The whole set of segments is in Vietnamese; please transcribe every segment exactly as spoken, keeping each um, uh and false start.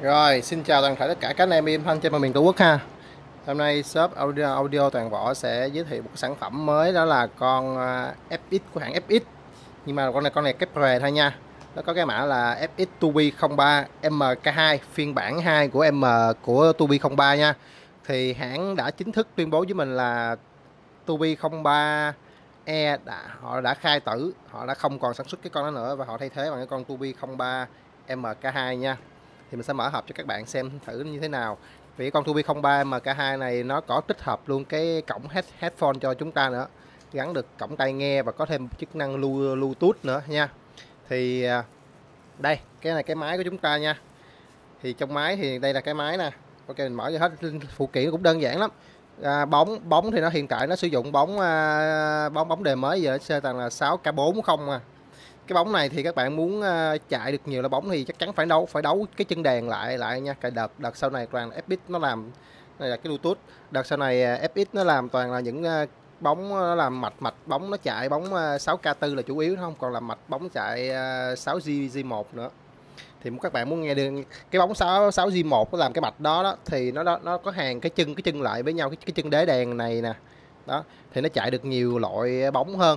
Rồi, xin chào toàn thể tất cả các anh em im thân trên mọi miền Tổ quốc ha. Hôm nay shop audio, audio toàn võ sẽ giới thiệu một sản phẩm mới, đó là con à, ép ích của hãng ép ích. Nhưng mà con này con này kép rề thôi nha. Nó có cái mã là ép ích Tubi không ba em ca hai, phiên bản hai của M của Tubi không ba nha. Thì hãng đã chính thức tuyên bố với mình là Tubi không ba E đã họ đã khai tử, họ đã không còn sản xuất cái con đó nữa và họ thay thế bằng cái con Tubi không ba em ca hai nha. Thì mình sẽ mở hộp cho các bạn xem thử như thế nào. Vì con Tubi không ba em ca hai này nó có tích hợp luôn cái cổng head, headphone cho chúng ta nữa, gắn được cổng tai nghe và có thêm chức năng Bluetooth nữa nha. Thì đây, cái này cái máy của chúng ta nha. Thì trong máy thì đây là cái máy nè. Ok, mình mở cho hết, phụ kiện cũng đơn giản lắm. À, bóng bóng thì nó hiện tại nó sử dụng bóng à, bóng bóng đề mới giờ nó toàn là sáu K bốn không à. Cái bóng này thì các bạn muốn uh, chạy được nhiều là bóng thì chắc chắn phải đấu phải đấu cái chân đèn lại lại nha. Cái đợt đợt sau này toàn ép ích nó làm, này là cái Bluetooth. Đợt sau này uh, ép ích nó làm toàn là những uh, bóng, nó làm mạch mạch bóng nó chạy bóng uh, sáu K bốn là chủ yếu, không còn làm mạch bóng chạy uh, sáu G G một nữa. Thì các bạn muốn nghe được cái bóng sáu sáu G một nó làm cái mạch đó đó thì nó nó có hàng cái chân cái chân lại với nhau, cái cái chân đế đèn này nè. Đó, thì nó chạy được nhiều loại bóng hơn.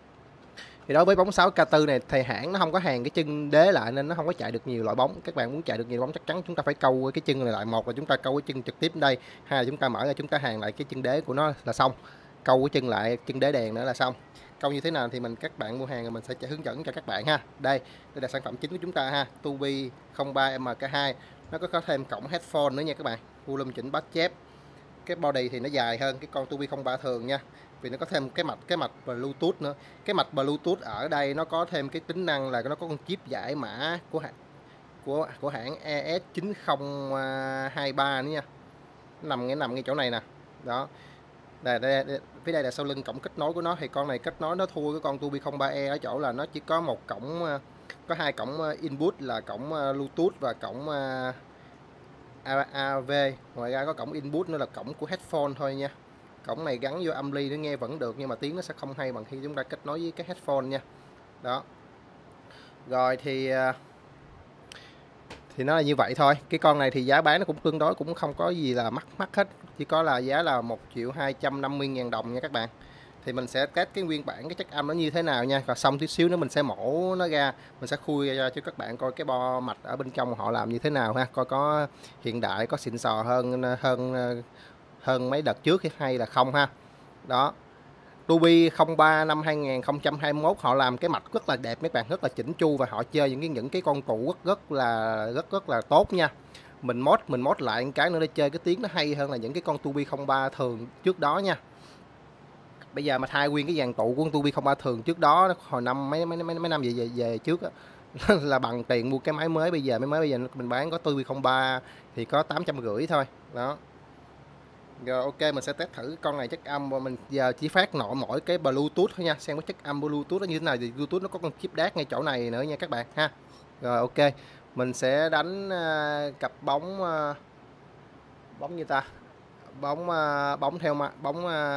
Thì đối với bóng sáu K bốn này thì hãng nó không có hàng cái chân đế lại nên nó không có chạy được nhiều loại bóng. Các bạn muốn chạy được nhiều bóng chắc chắn chúng ta phải câu cái chân này lại. Một là chúng ta câu cái chân trực tiếp đây, hai là chúng ta mở ra chúng ta hàng lại cái chân đế của nó là xong. Câu cái chân lại chân đế đèn nữa là xong. Câu như thế nào thì mình các bạn mua hàng rồi mình sẽ hướng dẫn cho các bạn ha. Đây, đây là sản phẩm chính của chúng ta ha, Tubi không ba em ca hai. Nó có, có thêm cổng headphone nữa nha các bạn, volume chỉnh bass chép. Cái body thì nó dài hơn cái con Tubi không ba thường nha, vì nó có thêm cái mạch cái mạch Bluetooth nữa. Cái mạch Bluetooth ở đây nó có thêm cái tính năng là nó có con chip giải mã của hãng của của hãng E S chín không hai ba nữa nha. Nó nằm ngay nằm ngay chỗ này nè. Đó. Đây, đây, đây, phía đây là sau lưng cổng kết nối của nó. Thì con này kết nối nó thua cái con Tubi không ba E ở chỗ là nó chỉ có một cổng, có hai cổng input là cổng Bluetooth và cổng a vê. Ngoài ra có cổng input nữa là cổng của headphone thôi nha. Cổng này gắn vô âm ly để nghe vẫn được nhưng mà tiếng nó sẽ không hay bằng khi chúng ta kết nối với cái headphone nha. Đó. Rồi thì thì nó là như vậy thôi. Cái con này thì giá bán nó cũng tương đối, cũng không có gì là mắc mắc hết, chỉ có là giá là một triệu hai trăm năm mươi ngàn đồng nha các bạn. Thì mình sẽ test cái nguyên bản cái chất âm nó như thế nào nha, và xong tí xíu nữa mình sẽ mổ nó ra, mình sẽ khui ra cho các bạn coi cái bo mạch ở bên trong họ làm như thế nào ha, coi có hiện đại, có xịn sò hơn hơn hơn mấy đợt trước hay là không ha. Đó. Tubi không ba năm hai nghìn không trăm hai mươi mốt họ làm cái mạch rất là đẹp mấy bạn, rất là chỉnh chu và họ chơi những cái những cái con cụ rất rất là rất rất là tốt nha. Mình mod mình mod lại một cái nữa để chơi cái tiếng nó hay hơn là những cái con Tubi không ba thường trước đó nha. Bây giờ mà thay nguyên cái dàn tụ của con Tubi không ba thường trước đó hồi năm mấy mấy mấy, mấy năm về về, về trước á là bằng tiền mua cái máy mới. Bây giờ máy mới bây giờ mình bán có Tubi không ba thì có tám trăm rưỡi thôi. Đó. Rồi ok, mình sẽ test thử con này chất âm, và mình giờ chỉ phát nội mỗi cái Bluetooth thôi nha, xem cái chất âm Bluetooth nó như thế nào. Thì Bluetooth nó có con chip đát ngay chỗ này nữa nha các bạn ha. Rồi ok, mình sẽ đánh uh, cặp bóng uh, bóng như ta bóng uh, bóng theo mà bóng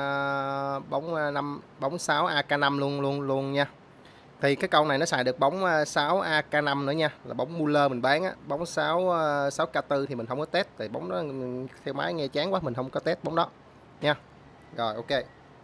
uh, bóng uh, năm bóng sáu A K năm luôn luôn luôn nha. Thì cái con này nó xài được bóng sáu A K năm nữa nha, là bóng Muller mình bán á. Bóng sáu sáu K bốn thì mình không có test, tại bóng đó theo máy nghe chán quá, mình không có test bóng đó nha. Rồi ok.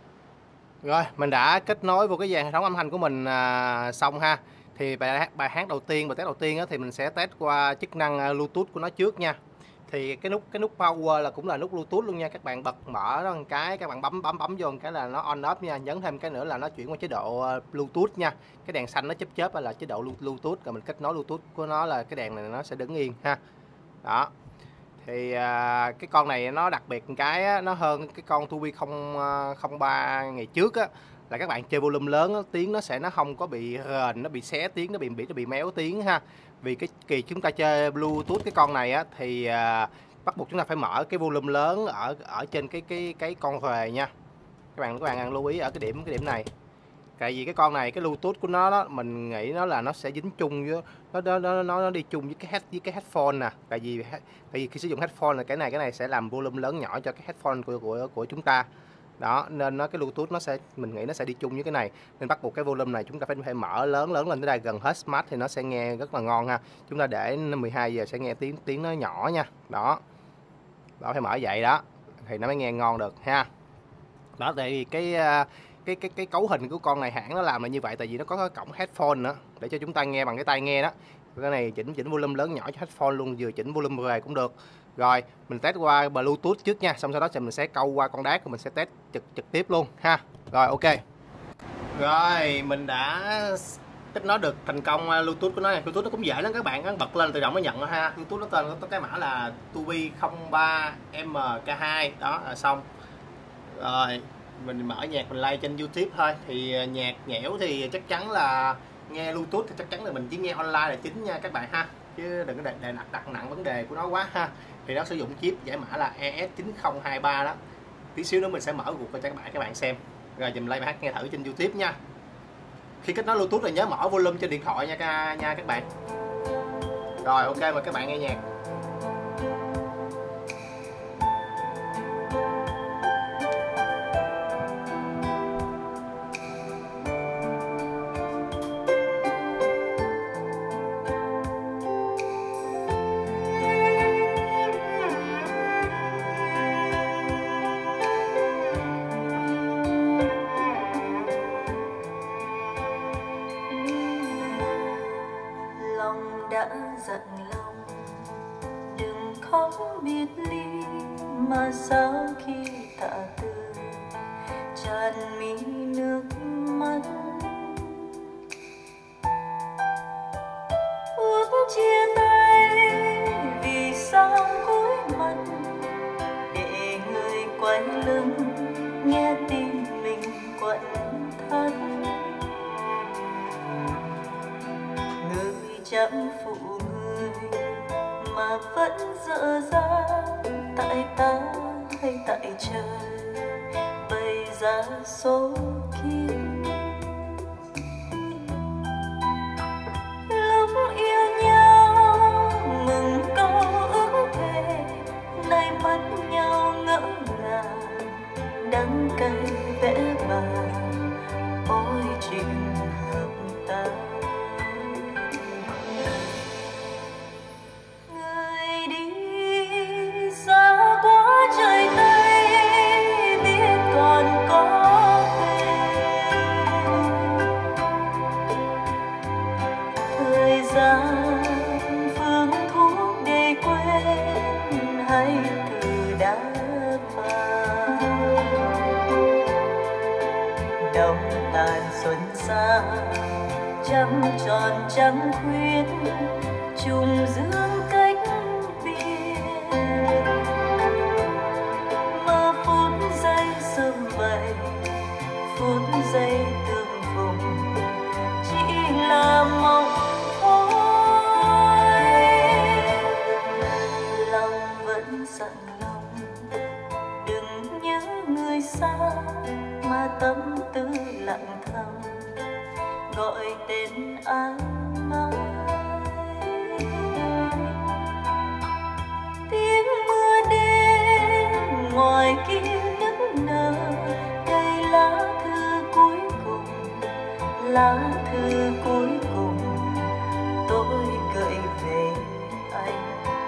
Rồi mình đã kết nối vô cái dàn hệ thống âm thanh của mình à, xong ha. Thì bài bài hát đầu tiên, bài test đầu tiên á, thì mình sẽ test qua chức năng Bluetooth của nó trước nha. Thì cái nút cái nút power là cũng là nút Bluetooth luôn nha. Các bạn bật mở nó một cái, các bạn bấm bấm bấm vô một cái là nó on off nha. Nhấn thêm cái nữa là nó chuyển qua chế độ Bluetooth nha. Cái đèn xanh nó chớp chớp là chế độ Bluetooth, rồi mình kết nối Bluetooth của nó là cái đèn này nó sẽ đứng yên ha. Đó. Thì à, cái con này nó đặc biệt một cái á, nó hơn cái con Tubi không ba ngày trước á, là các bạn chơi volume lớn á, tiếng nó sẽ nó không có bị rền, nó bị xé tiếng, nó bị bị nó bị méo tiếng ha. Vì cái kỳ chúng ta chơi Bluetooth cái con này á thì à, bắt buộc chúng ta phải mở cái volume lớn ở ở trên cái cái cái con rề nha. Các bạn các bạn lưu ý ở cái điểm cái điểm này. Tại vì cái con này cái Bluetooth của nó đó, mình nghĩ nó là nó sẽ dính chung với nó nó nó nó, nó đi chung với cái head với cái headphone nè. Tại vì tại vì khi sử dụng headphone là cái này cái này sẽ làm volume lớn nhỏ cho cái headphone của của của chúng ta. Đó nên nó cái Bluetooth nó sẽ, mình nghĩ nó sẽ đi chung với cái này, nên bắt buộc cái volume này chúng ta phải phải mở lớn lớn lên tới đây gần hết smart thì nó sẽ nghe rất là ngon ha. Chúng ta để mười hai giờ sẽ nghe tiếng tiếng nó nhỏ nha. Đó. Đó phải mở vậy đó thì nó mới nghe ngon được ha. Đó tại vì cái cái cái cái cấu hình của con này hãng nó làm là như vậy, tại vì nó có cái cổng headphone nữa để cho chúng ta nghe bằng cái tai nghe đó. Cái này chỉnh chỉnh volume lớn nhỏ cho headphone luôn, vừa chỉnh volume về cũng được. Rồi mình test qua Bluetooth trước nha, xong sau đó thì mình sẽ câu qua con đát của mình sẽ test trực trực tiếp luôn ha. Rồi ok. Rồi mình đã kết nối được thành công Bluetooth của nó này. Bluetooth nó cũng dễ lắm các bạn, nó bật lên tự động nó nhận ha. Bluetooth nó tên có cái mã là Tubi không ba M K hai đó là xong. Rồi mình mở nhạc mình play trên YouTube thôi, thì nhạc nhẽo thì chắc chắn là nghe Bluetooth thì chắc chắn là mình chỉ nghe online là chính nha các bạn ha, chứ đừng có đặt đặt, đặt nặng vấn đề của nó quá ha. Thì nó sử dụng chip giải mã là E S chín không hai ba đó. Tí xíu nữa mình sẽ mở cuộc cho các bạn các bạn xem. Rồi dùm play bài hát nghe thử trên YouTube nha. Khi kết nối Bluetooth là nhớ mở volume trên điện thoại nha nha các bạn. Rồi ok, mời các bạn nghe nhạc. Đã dặn lòng đừng khóc biệt ly, mà sao khi tạ từ tràn mi nước mắt. Ước chia tay vì sao cuối mặt, để người quay lưng nghe tim mình quặn thắt. Chẳng phụ người mà vẫn dở dang, tại ta hay tại trời bày ra số kiếp. Lúc yêu nhau mừng câu ước thề, nay mắt nhau ngỡ ngàng đắng cay vẽ vàng. Ôi chuyện hợp ta, phương thuốc để quên hay từ đã phai. Đông tàn xuân xa trăng tròn trăng khuyết, trùng dương cách biệt. Mơ phút giây sớm vậy, phút giây tương phùng chỉ là mong dặn lòng đừng nhớ người xa, mà tâm tư lặng thầm gọi tên ai mãi. Tiếng mưa đêm ngoài kia nức nở, đây lá thư cuối cùng, lá thư cuối cùng tôi gửi về anh.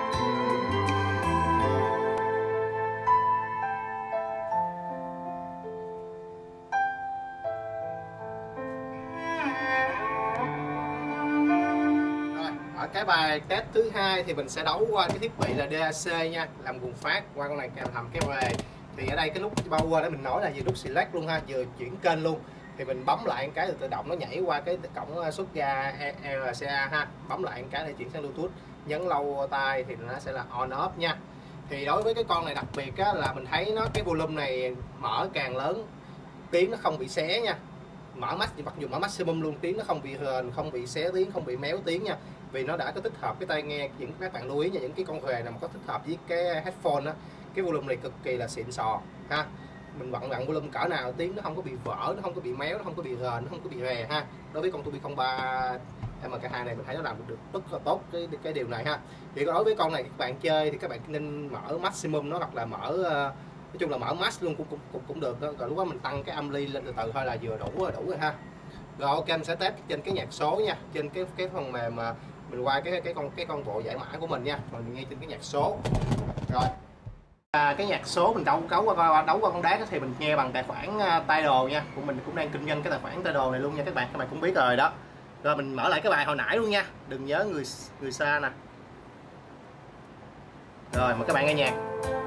Cái bài test thứ hai thì mình sẽ đấu qua cái thiết bị là đê a xê nha, làm nguồn phát qua con này kèm hầm cái rề. Thì ở đây cái nút power để mình nói là vừa nút select luôn ha, vừa chuyển kênh luôn. Thì mình bấm lại cái tự động nó nhảy qua cái cổng xuất ra rờ xê a ha, bấm lại cái để chuyển sang Bluetooth, nhấn lâu tay thì nó sẽ là on off nha. Thì đối với cái con này đặc biệt á, là mình thấy nó cái volume này mở càng lớn tiếng nó không bị xé nha. Mở max, mặc dù mở maximum luôn, tiếng nó không bị hờn, không bị xé tiếng, không bị méo tiếng nha. Vì nó đã có tích hợp cái tai nghe, những các bạn lưu ý nha, những cái con rề nào mà có tích hợp với cái headphone á, cái volume này cực kỳ là xịn sò ha. Mình vặn vặn volume cỡ nào tiếng nó không có bị vỡ, nó không có bị méo, nó không có bị hờn, nó không có bị rè ha. Đối với con Tubi không ba M K hai này mình thấy nó làm được rất là tốt cái cái điều này ha. Thì đối với con này các bạn chơi thì các bạn nên mở maximum nó, hoặc là mở Nói chung là mở max luôn cũng cũng cũng, cũng được đó. Rồi lúc đó mình tăng cái âm ly lên từ từ thôi là vừa đủ rồi, đủ rồi ha. Rồi ok, em sẽ test trên cái nhạc số nha, trên cái cái phần mềm mà mình qua cái cái con cái con bộ giải mã của mình nha, mình nghe trên cái nhạc số. Rồi à, cái nhạc số mình đấu cấu qua đấu qua con đát thì mình nghe bằng tài khoản uh, Tidal nha, của mình cũng đang kinh doanh cái tài khoản Tidal này luôn nha các bạn, các bạn cũng biết rồi đó. Rồi mình mở lại cái bài hồi nãy luôn nha, đừng nhớ người người xa nè. Rồi mời các bạn nghe nhạc.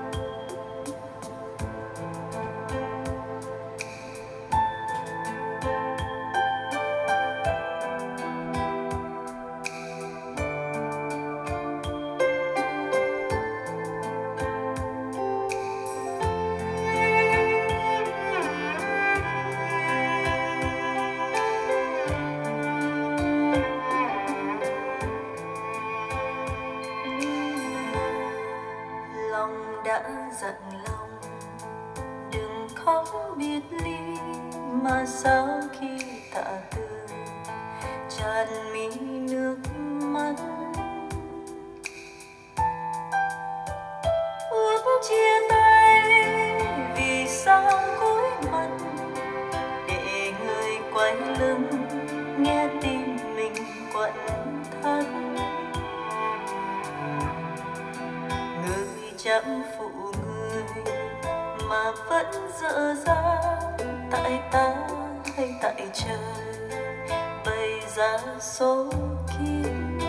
Đã dặn lòng đừng khóc biệt ly, mà sao khi tạ từ tràn mi nước mắt. Ước chia tay vì sao cúi mặt để người quay lưng nghe tim mình quặn thắt. Người chẳng phụ người mà vẫn dở dang, tại ta hay tại trời bày ra số kiếp.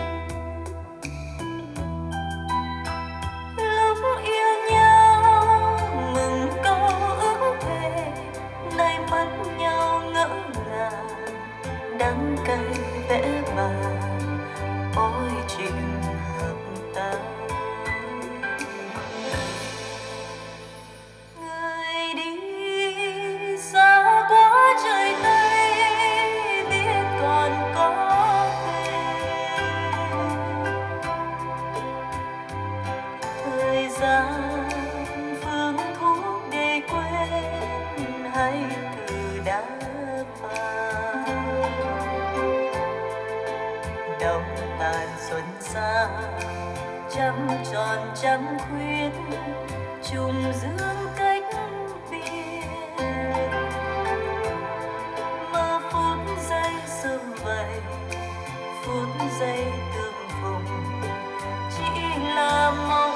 Lúc yêu nhau mừng câu ước thề, nay mất nhau ngỡ ngàng đắng cay vẽ vàng. Ôi chuyện hợp ta, phương thuốc để quên hay từ đã phai. Đông tàn xuân xa trăng tròn trăng khuyết trùng dương cách biệt. Mơ phút giây sum vầy, phút giây tương phùng chỉ là mong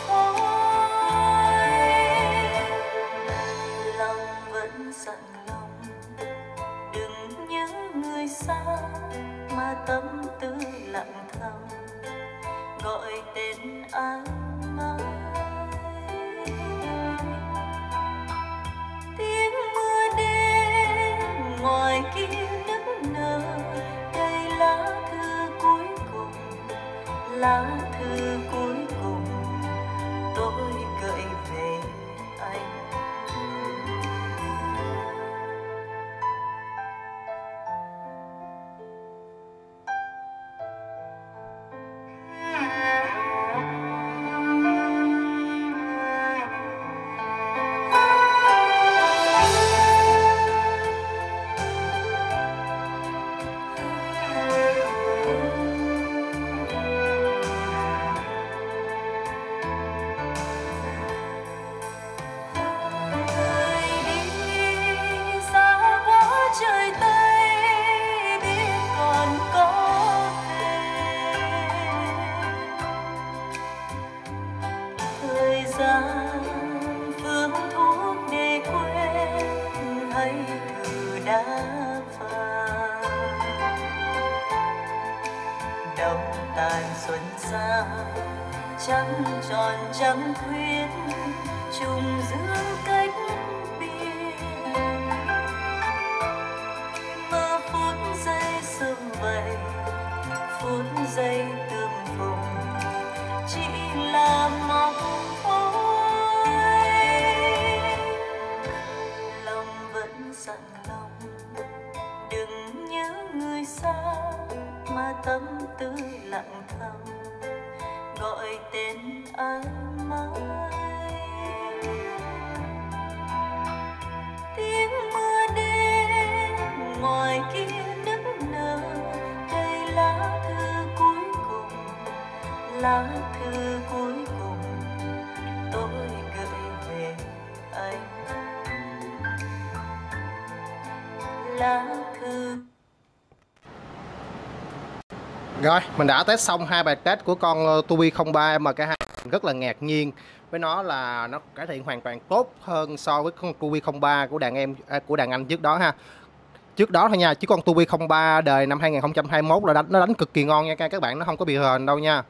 dặn lòng đừng nhớ người xa, mà tâm tư lặng thầm gọi tên ai mãi. Tiếng mưa đêm ngoài kia nức nở, đây lá thư cuối cùng, lá thư cuối cùng tôi gửi về anh. Phương thuốc để quên hay thử đã phai. Đông tàn xuân xa trăng tròn trăng khuyết trùng dương cách biệt. Mơ phút giây sum vầy, phút giây tương phùng chỉ là mong dặn lòng đừng nhớ người xa, mà tâm tư lặng thầm gọi tên ai mãi. Tiếng mưa đêm ngoài kia nức nở, đây lá thư cuối cùng, lá thư cuối cùng tôi gửi về lá thư. Rồi, mình đã test xong hai bài test của con Tubi không ba M K hai. Rất là ngạc nhiên với nó là nó cải thiện hoàn toàn tốt hơn so với con Tubi không ba của đàn em à, của đàn anh trước đó ha. Trước đó thôi nha, chứ con Tubi không ba đời năm hai nghìn không trăm hai mươi mốt là đánh nó đánh cực kỳ ngon nha các bạn, nó không có bị hờn đâu nha.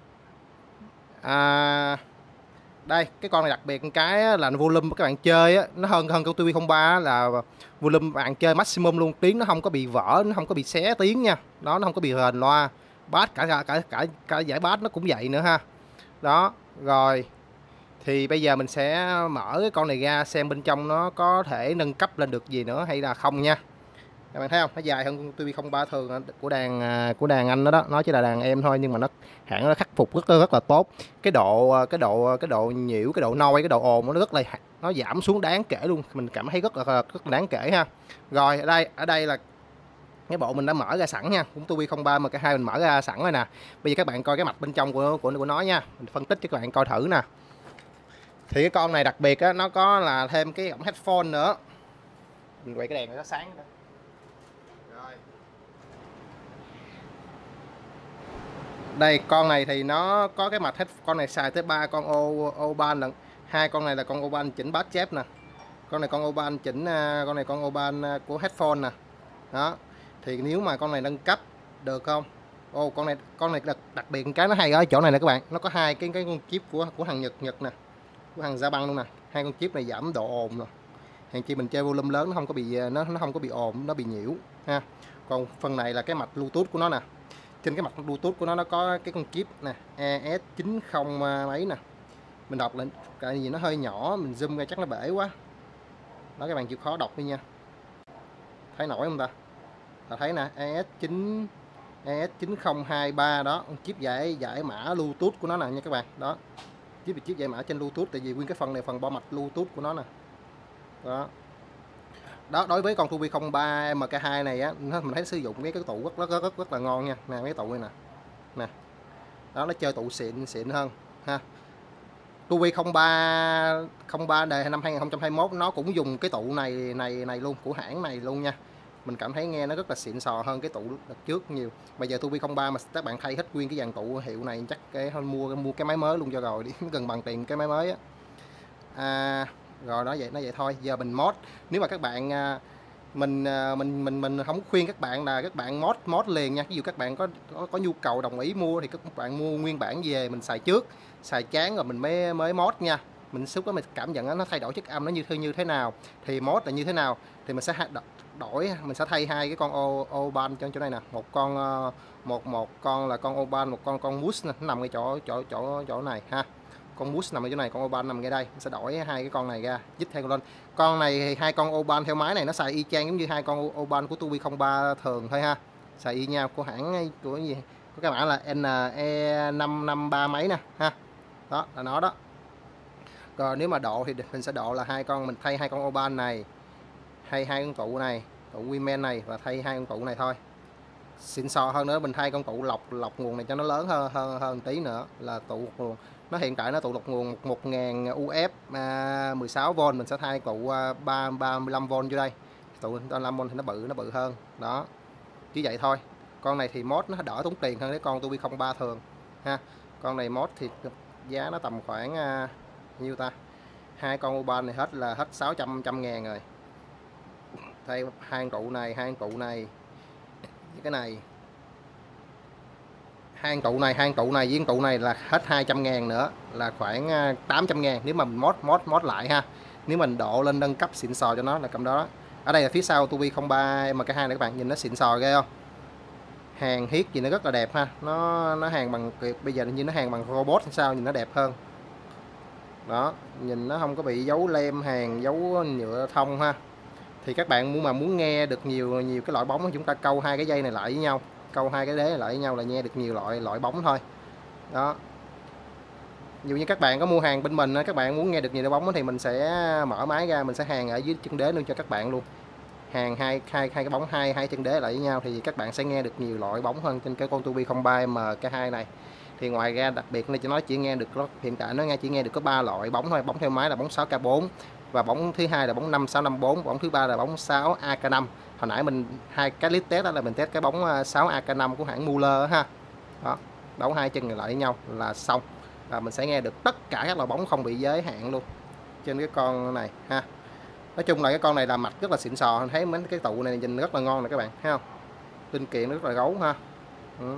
À, đây, cái con này đặc biệt một cái là volume các bạn chơi á, nó hơn hơn con Tubi không ba là volume bạn chơi maximum luôn, tiếng nó không có bị vỡ, nó không có bị xé tiếng nha. Đó, nó không có bị hờn loa. Bass cả cả cả cả, cả giải bass nó cũng vậy nữa ha. Đó, rồi thì bây giờ mình sẽ mở cái con này ra xem bên trong nó có thể nâng cấp lên được gì nữa hay là không nha. Các bạn thấy không, nó dài hơn con Tubi không ba thường của đàn của đàn anh đó đó, nó chỉ là đàn em thôi nhưng mà nó hãng nó khắc phục rất rất là tốt. Cái độ cái độ cái độ nhiễu, cái độ noi, cái độ ồn nó rất là nó giảm xuống đáng kể luôn, mình cảm thấy rất là rất là đáng kể ha. Rồi ở đây ở đây là cái bộ mình đã mở ra sẵn nha, cũng Tubi không ba M K hai mình mở ra sẵn rồi nè. Bây giờ các bạn coi cái mạch bên trong của của của nó nha, mình phân tích cho các bạn coi thử nè. Thì cái con này đặc biệt á, nó có là thêm cái ống headphone nữa. Mình quay cái đèn nó sáng đó. Rồi. Đây, con này thì nó có cái mạch head, con này xài tới ba con ô ô ban lận. Hai con này là con ô ban chỉnh bass chép nè. Con này con ô ban chỉnh con này con ô ban của headphone nè. Đó. Thì nếu mà con này nâng cấp được không? Ô con này con này đặc, đặc biệt cái nó hay ở chỗ này nè các bạn, nó có hai cái cái con chip của của thằng Nhật Nhật nè, của thằng Japan luôn nè. Hai con chip này giảm độ ồn nè. Hàng chi mình chơi volume lớn nó không có bị nó nó không có bị ồn, nó bị nhiễu ha. Còn phần này là cái mạch Bluetooth của nó nè. Trên cái mạch Bluetooth của nó nó có cái con chip nè, E S chín mươi mấy nè. Mình đọc lên cái gì nó hơi nhỏ, mình zoom ra chắc nó bể quá. Đó, các bạn chịu khó đọc đi nha. Thấy nổi không ta? Ta thấy nè, E S chín E S chín không hai ba đó, con chip giải giải mã Bluetooth của nó nè nha các bạn. Đó. Chip chip giải mã trên Bluetooth, tại vì nguyên cái phần này phần bo mạch Bluetooth của nó nè. Đó. Đó, đối với con Tubi không ba M K hai này á, mình thấy sử dụng cái cái tụ rất rất rất rất, rất là ngon nha. Nè mấy tụ này nè. Nè. Đó, nó chơi tụ xịn xịn hơn ha. Tubi không ba không ba đời năm hai nghìn không trăm hai mươi mốt nó cũng dùng cái tụ này này này luôn, của hãng này luôn nha. Mình cảm thấy nghe nó rất là xịn sò hơn cái tụ đợt trước nhiều. Bây giờ Tubi không ba mà các bạn thay hết nguyên cái dàn tụ hiệu này chắc cái mua mua cái máy mới luôn cho rồi đi, gần bằng tiền cái máy mới á. À, rồi đó vậy nó vậy thôi. Giờ mình mod, nếu mà các bạn mình mình mình mình không khuyên các bạn là các bạn mod mod liền nha. Ví dụ các bạn có có, có nhu cầu đồng ý mua thì các bạn mua nguyên bản về mình xài trước, xài chán rồi mình mới mới mod nha. Mình lúc đó mình cảm nhận nó thay đổi chất âm nó như như thế nào, thì mod là như thế nào thì mình sẽ đổi, mình sẽ thay hai cái con ô ô ban cho chỗ này nè, một con một một con là con ô ban, một con con mousse nè, nó nằm ở chỗ chỗ chỗ chỗ này ha. Con mousse nằm ở chỗ này, con ô ban nằm ngay đây. Mình sẽ đổi hai cái con này ra, dít hai con lên. Con này thì hai con ô ban theo máy này nó xài y chang giống như hai con ô ban của Tubi không ba thường thôi ha, xài y nhau, của hãng của gì có cái mã là N E năm năm ba mấy nè ha. Đó là nó đó. Rồi nếu mà độ thì mình sẽ độ là hai con, mình thay hai con ô ban này, thay hai con tụ này, tụ Wiman này và thay hai con tụ này thôi. Xịn sò hơn nữa mình thay con tụ lọc lọc nguồn này cho nó lớn hơn hơn hơn tí nữa là tụ nguồn. Nó hiện tại nó tụ lọc nguồn một nghìn U F à, mười sáu vôn, mình sẽ thay tụ à, ba ba mươi lăm vôn vô đây. Tụ ba mươi lăm vôn thì nó bự nó bự hơn. Đó. Chỉ vậy thôi. Con này thì mod nó đỡ tốn tiền hơn cái con Tubi không ba thường ha. Con này mod thì giá nó tầm khoảng à, nhiêu ta? Hai con u ban này hết là hết sáu trăm trăm ngàn rồi. Thay hai con trụ này, hai con trụ này. Cái này hai tụ này, hai tụ này với tụ này là hết hai trăm ngàn nữa, là khoảng tám trăm ngàn nếu mà mình mod mod mod lại ha. Nếu mình độ lên nâng cấp xịn sò cho nó là cầm đó. Ở đây là phía sau Tubi không ba M K hai này các bạn nhìn nó xịn sò ghê không? Hàng hiết gì nó rất là đẹp ha. Nó nó hàng bằng bây giờ như nó hàng bằng robot hay sao, nhìn nó đẹp hơn. Đó, nhìn nó không có bị dấu lem hàng, dấu nhựa thông ha. Thì các bạn muốn mà muốn nghe được nhiều nhiều cái loại bóng, chúng ta câu hai cái dây này lại với nhau, câu hai cái đế này lại với nhau là nghe được nhiều loại loại bóng thôi. Đó. Dù như các bạn có mua hàng bên mình, các bạn muốn nghe được nhiều loại bóng thì mình sẽ mở máy ra, mình sẽ hàng ở dưới chân đế luôn cho các bạn luôn. Hàng hai hai hai cái bóng hai hai chân đế lại với nhau thì các bạn sẽ nghe được nhiều loại bóng hơn trên cái con Tubi không ba M K hai này. Thì ngoài ra đặc biệt nên cho nó chỉ nghe được, hiện tại nó nghe chỉ nghe được có ba loại bóng thôi. Bóng theo máy là bóng sáu K bốn, và bóng thứ hai là bóng năm sáu năm bốn, bóng thứ ba là bóng sáu A K năm. hồi nãy mình hai cái clip test đó là mình test cái bóng sáu A K năm của hãng Mueller ha. Đó, đấu hai chân này lại với nhau là xong, và mình sẽ nghe được tất cả các loại bóng không bị giới hạn luôn trên cái con này ha. Nói chung là cái con này là mạch rất là xịn sò, thấy mấy cái tụ này nhìn rất là ngon này các bạn thấy không, linh kiện rất là gấu ha. Ừ.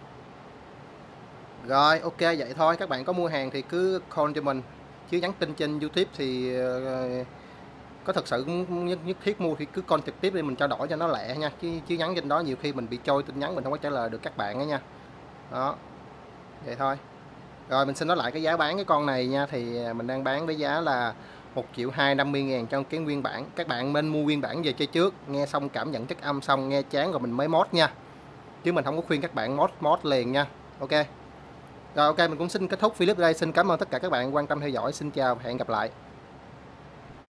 Rồi ok vậy thôi, các bạn có mua hàng thì cứ call cho mình, chứ nhắn tin trên YouTube thì uh, có thật sự nhất, nhất thiết mua thì cứ call trực tiếp đi, mình trao đổi cho nó lẹ nha, chứ chứ nhắn trên đó nhiều khi mình bị trôi tin nhắn, mình không có trả lời được các bạn đó nha. Đó vậy thôi. Rồi mình xin nói lại cái giá bán cái con này nha, thì mình đang bán với giá là một triệu hai trăm năm mươi ngàn cho cái nguyên bản. Các bạn nên mua nguyên bản về chơi trước, nghe xong cảm nhận chất âm xong nghe chán rồi mình mới mod nha, chứ mình không có khuyên các bạn mod mod liền nha. Ok. Rồi ok, mình cũng xin kết thúc clip đây, xin cảm ơn tất cả các bạn quan tâm theo dõi, xin chào và hẹn gặp lại.